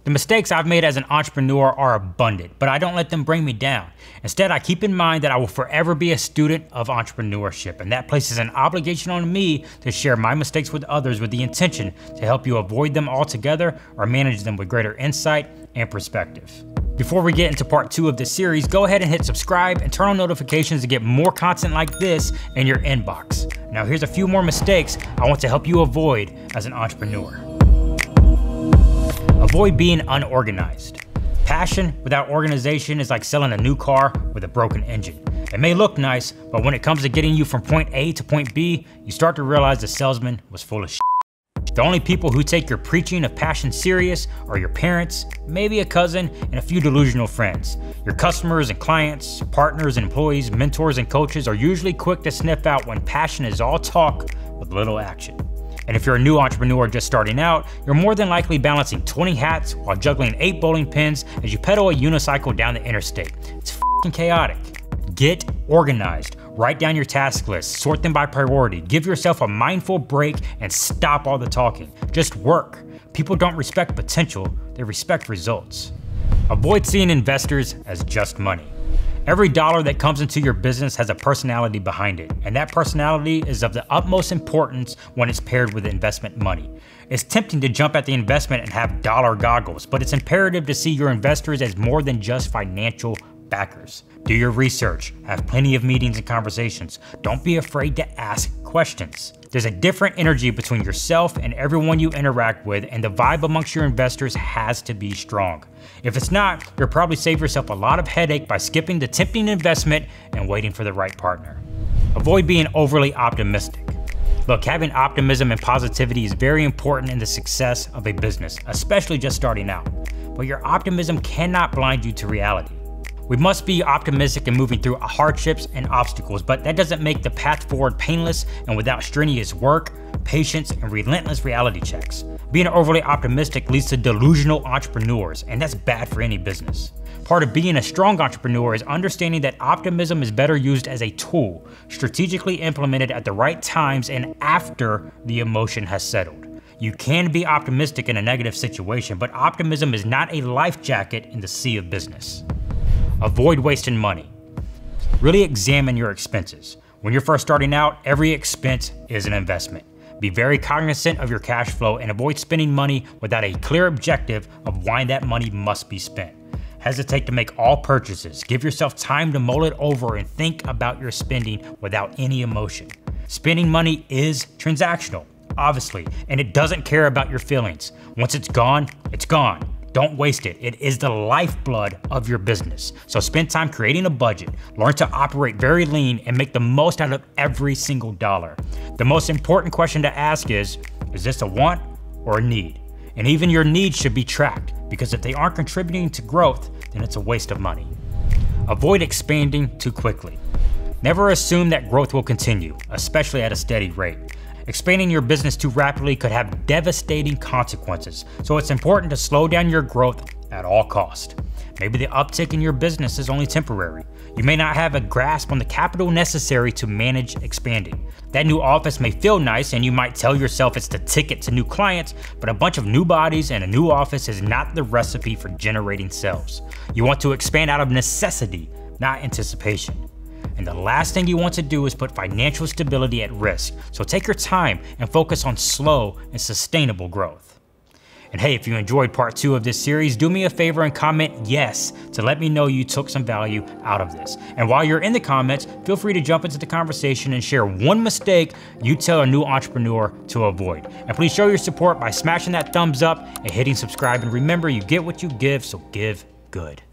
The mistakes I've made as an entrepreneur are abundant, but I don't let them bring me down. Instead, I keep in mind that I will forever be a student of entrepreneurship, and that places an obligation on me to share my mistakes with others with the intention to help you avoid them altogether or manage them with greater insight and perspective. Before we get into part 2 of this series, go ahead and hit subscribe and turn on notifications to get more content like this in your inbox. Now here's a few more mistakes I want to help you avoid as an entrepreneur. Avoid being unorganized. Passion without organization is like selling a new car with a broken engine. It may look nice, but when it comes to getting you from point A to point B, you start to realize the salesman was full of shit. The only people who take your preaching of passion serious are your parents, maybe a cousin, and a few delusional friends. Your customers and clients, partners and employees, mentors and coaches are usually quick to sniff out when passion is all talk with little action. And if you're a new entrepreneur just starting out, you're more than likely balancing 20 hats while juggling 8 bowling pins as you pedal a unicycle down the interstate. It's f***ing chaotic. Get organized. Write down your task list, sort them by priority, give yourself a mindful break, and stop all the talking. Just work. People don't respect potential, they respect results. Avoid seeing investors as just money. Every dollar that comes into your business has a personality behind it, and that personality is of the utmost importance when it's paired with investment money. It's tempting to jump at the investment and have dollar goggles, but it's imperative to see your investors as more than just financial backers. Do your research, have plenty of meetings and conversations. Don't be afraid to ask questions. There's a different energy between yourself and everyone you interact with, and the vibe amongst your investors has to be strong. If it's not, you'll probably save yourself a lot of headache by skipping the tempting investment and waiting for the right partner. Avoid being overly optimistic. Look, having optimism and positivity is very important in the success of a business, especially just starting out. But your optimism cannot blind you to reality. We must be optimistic in moving through hardships and obstacles, but that doesn't make the path forward painless and without strenuous work, patience, and relentless reality checks. Being overly optimistic leads to delusional entrepreneurs, and that's bad for any business. Part of being a strong entrepreneur is understanding that optimism is better used as a tool, strategically implemented at the right times and after the emotion has settled. You can be optimistic in a negative situation, but optimism is not a life jacket in the sea of business. Avoid wasting money. Really examine your expenses. When you're first starting out, every expense is an investment. Be very cognizant of your cash flow and avoid spending money without a clear objective of why that money must be spent. Hesitate to make all purchases. Give yourself time to mull it over and think about your spending without any emotion. Spending money is transactional, obviously, and it doesn't care about your feelings. Once it's gone, it's gone. Don't waste it. It is the lifeblood of your business. So spend time creating a budget, learn to operate very lean, and make the most out of every single dollar. The most important question to ask is this a want or a need? And even your needs should be tracked, because if they aren't contributing to growth, then it's a waste of money. Avoid expanding too quickly. Never assume that growth will continue, especially at a steady rate. Expanding your business too rapidly could have devastating consequences, so it's important to slow down your growth at all costs. Maybe the uptick in your business is only temporary. You may not have a grasp on the capital necessary to manage expanding. That new office may feel nice and you might tell yourself it's the ticket to new clients, but a bunch of new bodies and a new office is not the recipe for generating sales. You want to expand out of necessity, not anticipation. And the last thing you want to do is put financial stability at risk. So take your time and focus on slow and sustainable growth. And hey, if you enjoyed part 2 of this series, do me a favor and comment yes to let me know you took some value out of this. And while you're in the comments, feel free to jump into the conversation and share one mistake you tell a new entrepreneur to avoid. And please show your support by smashing that thumbs up and hitting subscribe. And remember, you get what you give, so give good.